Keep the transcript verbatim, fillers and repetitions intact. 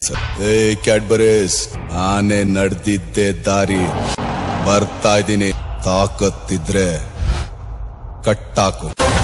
ಏ ಕ್ಯಾಡ್ಬರೀಸ್, ಆನೆ ನಡೆದಿದ್ದೆ ದಾರಿ ಬರ್ತಾ ಇದೀನಿ. ತಾಕತ್ತಿದ್ರೆ ಕಟ್ಟಾಕು.